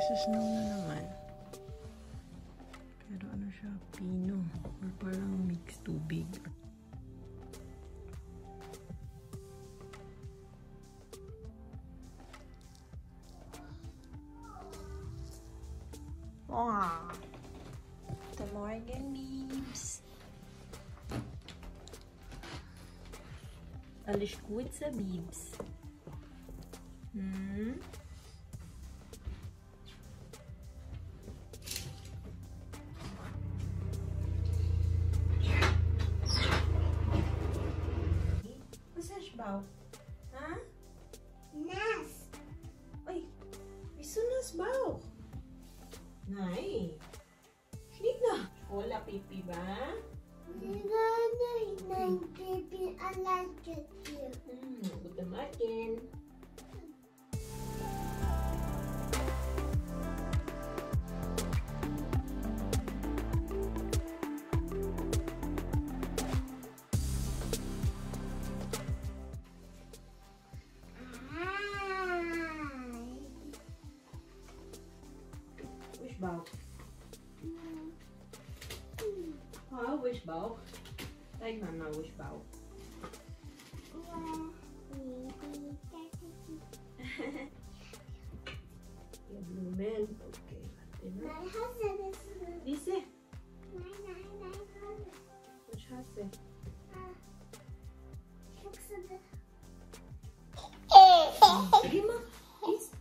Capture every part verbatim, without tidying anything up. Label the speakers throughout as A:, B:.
A: Nagsasnow na naman. Pero ano siya? Pino. Or parang mixed tubig. Wow! The Morgan Beebs. Alles gut sa Beebs. Hmm? Nasbaw? Ha?
B: Nas.
A: Ay, iso nasbaw. Nay. Hindi na. Wala pipi ba?
B: Hindi na hinay pipi. I like it too.
A: Hmm, good naman. Bauch. Oh, which bauch? Like Mama, which bauch? Your blue man. Okay.
B: My husband is
A: This is.
B: Nine, nine, nine, nine.
A: Which has it?
B: Looks at the.
A: Sige ma. Please.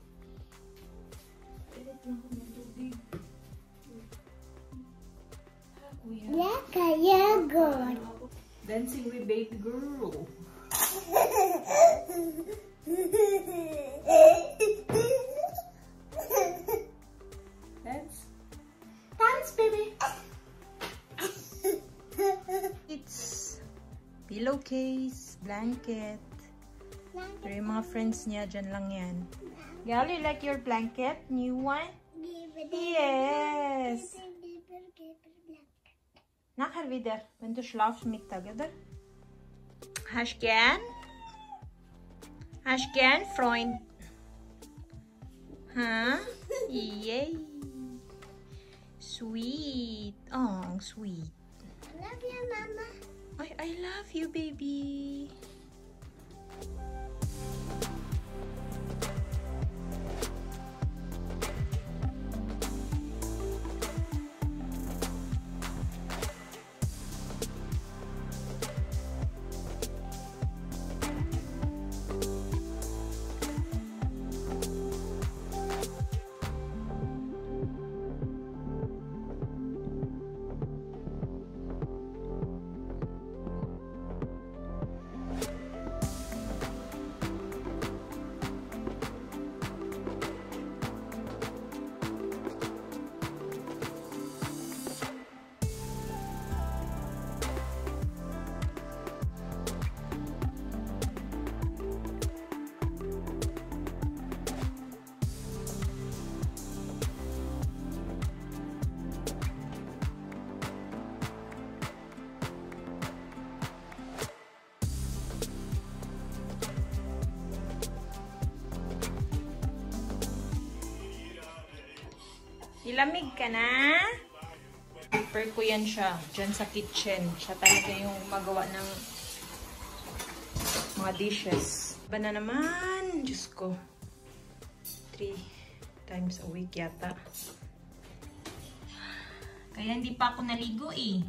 B: Yeah, kaya good.
A: Dancing with baby girl. Dance. Dance, baby. It's pillowcase, blanket. Pero yung mga friends niya, dyan lang yan. Gal, you like your blanket? New one? Yes. Nachher wieder, wenn du schlafst Mittag, oder? Hast du gern? Hast du gern, Freund? Huh? Yay! Sweet. Oh, sweet.
B: I love you, Mama.
A: I, I love you, baby. Ilamig ka na? Prepare ko yan siya. Diyan sa kitchen. Siya talaga yung magawa ng mga dishes. Ba na naman? Diyos ko. Three times a week yata. Kaya hindi pa ako naligo eh.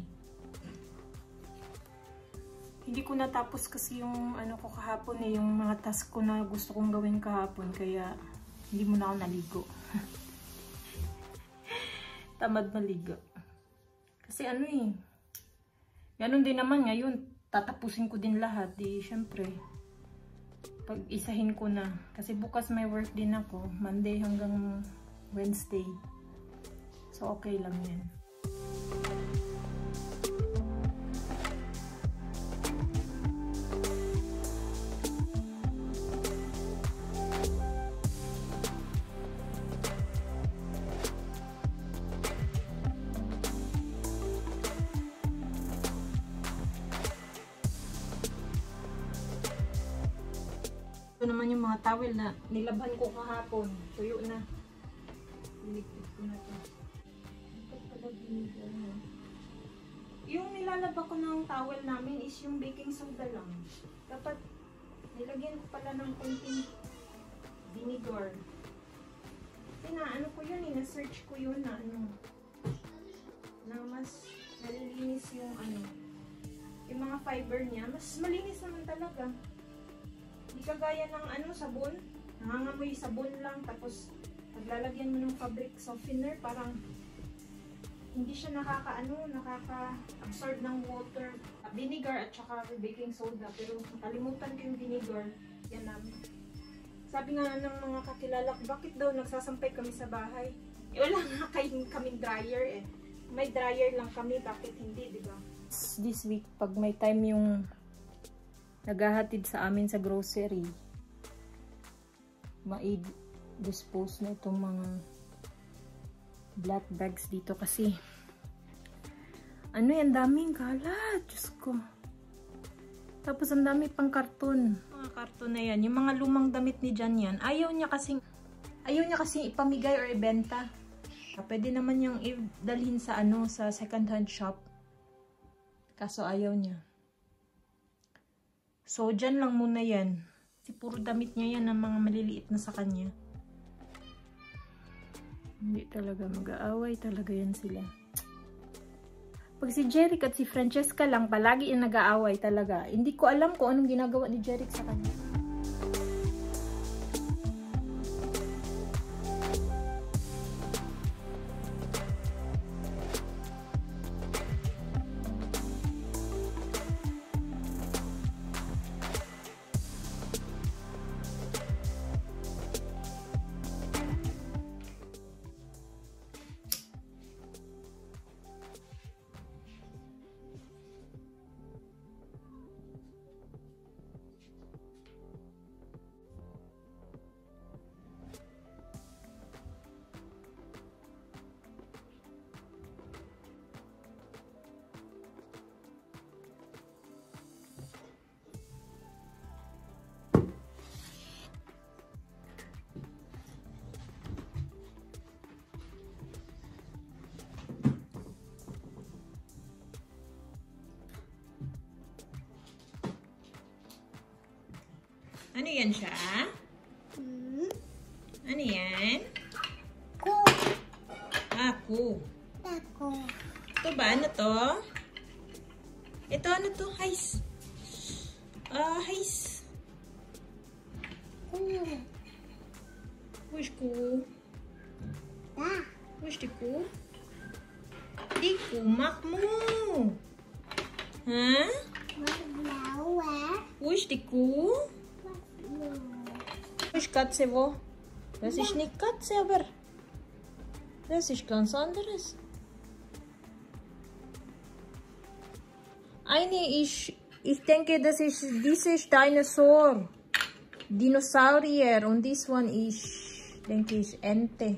A: Hindi ko natapos kasi yung ano ko kahapon eh. Yung mga task ko na gusto kong gawin kahapon. Kaya hindi mo na ako naligo. Tamad maligo. Kasi ano eh, ganun din naman ngayon, tatapusin ko din lahat. Di, syempre, pag-isahin ko na. Kasi bukas may work din ako, Monday hanggang Wednesday. So, okay lang yan. Ito naman yung mga towel na nilabhan ko kahapon. Tuyo na. Iligpit ko na to. Dapat pala vinegar mo. Yung nilalaba ko ng towel namin is yung baking soda lang. Dapat nilagyan ko pala ng konting vinegar. Kasi na ano ko yun eh, na-search ko yun na ano, na mas nalilinis yung ano, yung mga fiber niya, mas malinis naman talaga. Hindi kagaya ng ano, sabon, nangangamoy sabon lang, tapos paglalagyan mo ng fabric softener, parang hindi siya nakaka-ano, nakaka-absorb ng water, vinegar at saka baking soda. Pero nakalimutan ko yung vinegar, yan namin. Sabi nga ng mga kakilala ko, bakit daw nagsasampay kami sa bahay? Eh, wala nga kayong kaming dryer eh. May dryer lang kami, bakit hindi, di ba? This week, pag may time yung naghahatid sa amin sa grocery, ma-dispose na itong mga black bags dito kasi ano yan, daming kalat, Diyos ko. Tapos ang dami pang karton. Mga karton na yan, yung mga lumang damit ni Jan yan, ayaw niya kasing ayaw niya kasing ipamigay or ibenta. Pwede naman yung idalhin sa ano, sa second hand shop, kaso ayaw niya. So dyan lang muna yan, kasi puro damit niya yan ng mga maliliit na sa kanya. Hindi talaga, mag-aaway talaga yan sila. Pag si Jeric at si Francesca lang, palagi yung nag-aaway talaga. Hindi ko alam kung anong ginagawa ni Jeric sa kanya. Ano yan siya?
B: Hmm?
A: Ano yan?
B: Ko.
A: Ako.
B: Ako.
A: Ito ba? Ano to? Ito ano to? Heis. Ah, uh, heis.
B: Ano?
A: Wish ko.
B: Da.
A: Wish di ko. Di kumak mo. Ha?
B: Maglawa.
A: Wish di ko. Ich Katze wo? Das ist nicht Katze, aber das ist ganz anderes. Eine ist, ich denke, das ist dieses Dinosaur, Dinosaurier, und this one ist, denke ich, Ente.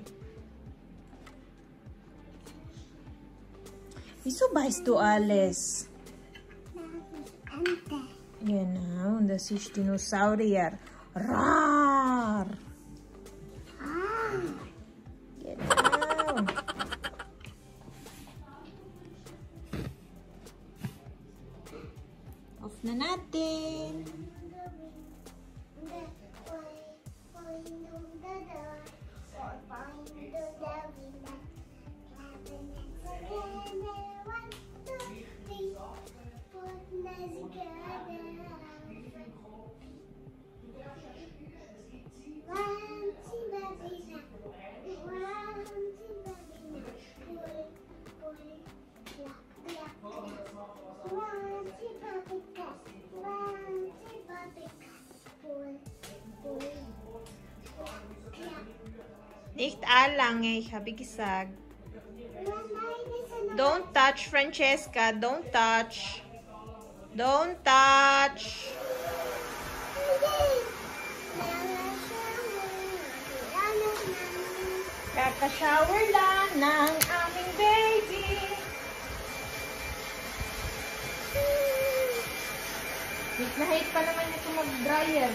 A: Wieso weißt du alles?
B: Ente.
A: Genau, und das ist Dinosaurier. Rar!
B: Ah.
A: Genau. Off na natin. Nicht allang, ich habe gesagt. Don't touch, Francesca. Don't touch. Don't touch. Kaka-shower lang ng aming baby. Hit na hit pa naman ito mag-dryer.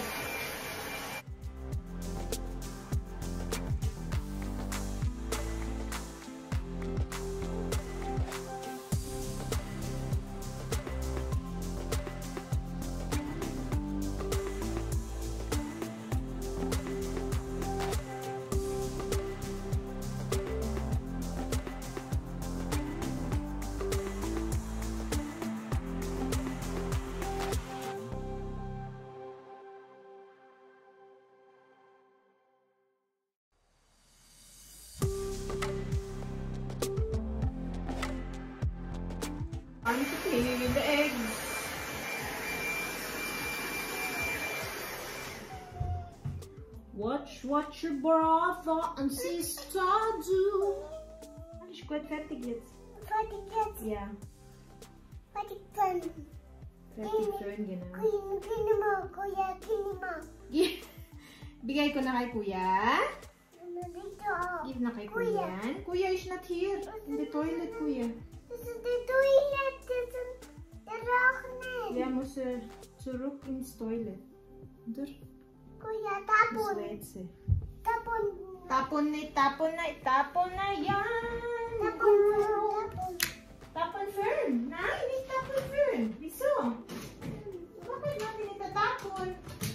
A: what your brother and sister do. Alles gut, fertig jetzt.
B: Fertig jetzt.
A: Ja.
B: Fertig dann.
A: Fertig fön, genau.
B: Kuya, kini mo. Kuya, kini mo.
A: Bigay ko na kay kuya.
B: Ano dito?
A: Give na kay kuya. Kuya is not here. In the toilet, kuya.
B: Das ist die Toilette. Das ist der Rauch.
A: Wir müssen zurück ins Toilet. Dur.
B: Kuya,
A: Ins
B: tapon.
A: W C.
B: Tapon.
A: Tapon na, tapon na, tapon na yan.
B: Tapon. Tapon.
A: Tapon Fern. Nein, nicht tapon Fern. Wieso? Bakit natin itatapon?